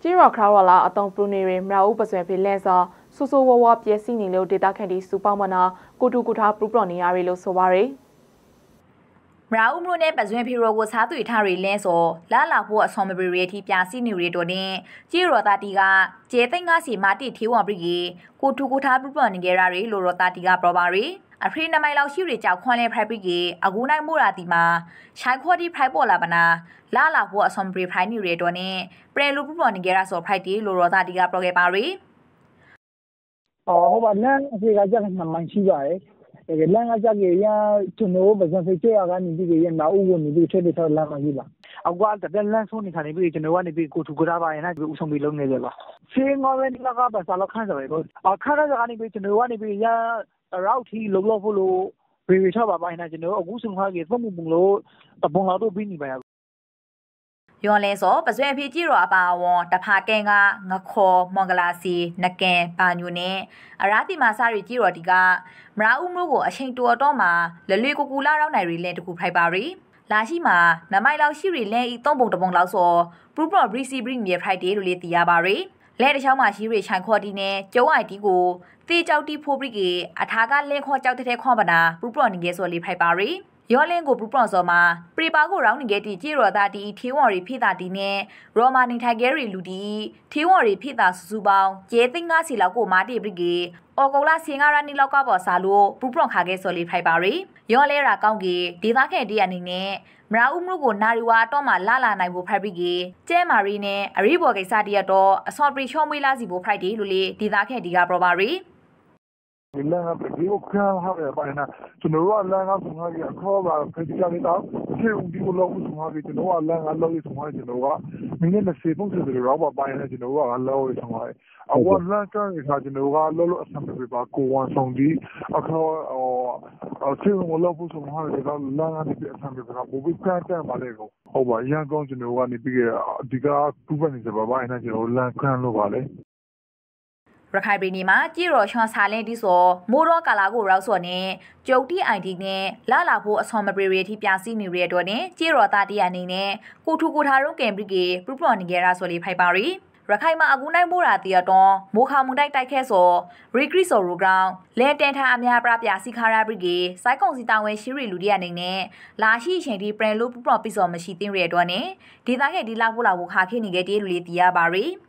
จีรอคราวลาอตองปรุเนเรมราอุปสเวพิเลซอซูซูววเปียซินิโลเดต้าแคนดี้ซูปอร์มนากูทูกูทาปรุปรอนีอารีโลโซวารีราอุมรุเนปัจจุบันพิโรโกซาตุอิทารีเลนโซลาลาบัวซอมเบรีเรที่ปยาซินิเรโดเนจีโรตาติกาเจติงาสีมาติทิวอนบริเกกูทูกูทาปรุปรอนิเกรารีโลโรตาติกาปรบารีอพรินาไมลาวชิริจาวควันเลไพรบริเกอากูไนมูราติมาชายควอดีไพรโปลาบนาลาลาบัวซอมเบรีไพรนิเรโดเนเปรลูปรุปรอนิเกราโซไพรติโลโรตาติกาปรเกปารีဟိုပါလမ်းအစီကကြက်မှန်ရှိပါတယ်လမ်းကကြက်ကြီးရကျွန်တော်ဗဇန်စိတ်ရကနေပြီးရနောက်ဦးကနေပြီးထည့်ထားလမ်းမရှိပါအကွာတဲ့လမ်းဆုံးနေခါနေပြီးကျွန်တော်ကနေပြီးကိုထူကြတာပါရင်လည်းဥဆောင်ပြီးလုံးနေကြပါရှင်းငေါ်ပဲလကပါစားလောက်ခန်းစားပဲအခါရကနေပြီးကျွန်တော်ကနေပြီးရရောက်ထီလုံလောက်ဖို့လို့ပြေချပါပါရင်ကျွန်တော်အခုဆုံးခါကြီးသုံးမှုလို့တပုံလောက်တော့ပြီးနေပါရย้อนเลโซปัจจุบันพี่จีโรอปาวอนตะพาแกงงะคอมองกลาซีนแกนปาญูเนอราติมาซารีจีโรติกามราอุมรุကိုအချိန်တော်တော့မှာလလွေကူကူလာရောက်နိုင်ရီလဲတခုဖိုက်ပါရီလာရှိမှာနမိုင်လောက်ရှိရီလဲဤသုံးပုံတပုံလောက်ဆိုပရူပရဘရီစီဘရီမြေဖိုက်တေလို့လေတီရပါရီလဲတချောင်းမှာရှိရီချိုင်ခေါ်တီနဲ့ကျုံအိုင်တီကိုတေကြောက်တီဖိုးဘရီကအထာကလင်းခေါ်ကြောက်တဲ့ခေါ်ပနာပရူပရနေငယ်ဆိုလေးဖိုက်ပါရီย้อนเล่นกูปรุปรอนซอมาปรีปากูร้าวนิเกติจีโรตาตีทีวอรีพิตาตีเนโรมานิไทเกรีลูดีทีวอรีพิตาสุบาวเจติงาสีလောက်ကိုမာတီပရိကေအော်ကောလာစင်္ဂရာနီလောက်ကပေါ်စာလို့ပရုပရွန်ခါခဲ့ဆိုလေးဖိုက်ပါရီย้อนလဲရာကောင်းကေဒေသခဲတီအနေနဲ့မရာဥမရုကိုနာရီဝါတော့မှလာနိုင်ဖို့ဖိုက်ပရိကေကျဲမာရီနဲ့အရီဘော်ကိစ္စတရတော့အစော်ပရီချောမွေးလာစီဖို့ဖိုက်တီလို့လေဒေသခဲတီကပရပါရီဒီလမ်းကဒီကိုခါဟာပဲပါတယ်နော်ကျွန်တော်ကလမ်းကဆုံးဟာကြီးခေါ်ပါဖိတ်ကြတယ်တော့ဒီဦးဒီကိုလောက်ဆုံးဟာကြီးကျွန်တော်ကလမ်းကလောက်ဆုံးဟာကျွန်တော်ကမိနစ်20ပုံစံတွေတော့ပါပိုင်းနေကျွန်တော်ကလောက်ဆုံးဟာအဝလမ်းကကျွန်တော်ကလောက်အဆံပြပါကိုဝန်ဆောင်ဒီအခါချေမလောက်ဖို့ဆုံးဟာလည်းလမ်းကနေအဆံပြပါဘူပြီးကန်တန်ပါလေကိုဟုတ်ပါရန်ကောင်းကျွန်တော်ကနေပြီးဒီကကူပနေကြပါပိုင်းနေကျွန်တော်လမ်းကန်လို့ပါလေရခိုင်ပြည်နယ်မှာကြီးရော်ချွန်ဆာလင်းဒီဆိုမိုးရောကာလာကိုရောက်စော်နဲ့ကျုပ်တီအိုင်ဒီနဲ့လာလာဖို့အစော်မပရီရီထိပြစီနေရတော့နဲ့ကြီးရော်သားတီအနေနဲ့ကိုထူကိုထားရုံးကင်ပရီကေပရူပရနေကြရာဆိုလေးဖိုက်ပါရီရခိုင်မှာအကူနိုင်မိုးရာတီရတော့မိုးခါမုန်တိုက်ခဲဆိုရီကရစ်ဆိုရိုဂရောင်းလဲတန်ထားအများပြပြစီခါရာပရီကေစိုက်ကုံစီတောင်ဝဲရှိရီလူဒီအနေနဲ့လာရှိချိန်ဒီပရန်လို့ပရူပရပီစော်မရှိသိရတော့နဲ့ဒေသရဲ့ဒီလောက်ဖို့လာဖို့ခါခိနေခဲ့တဲ့လူလေးတီရပါရီ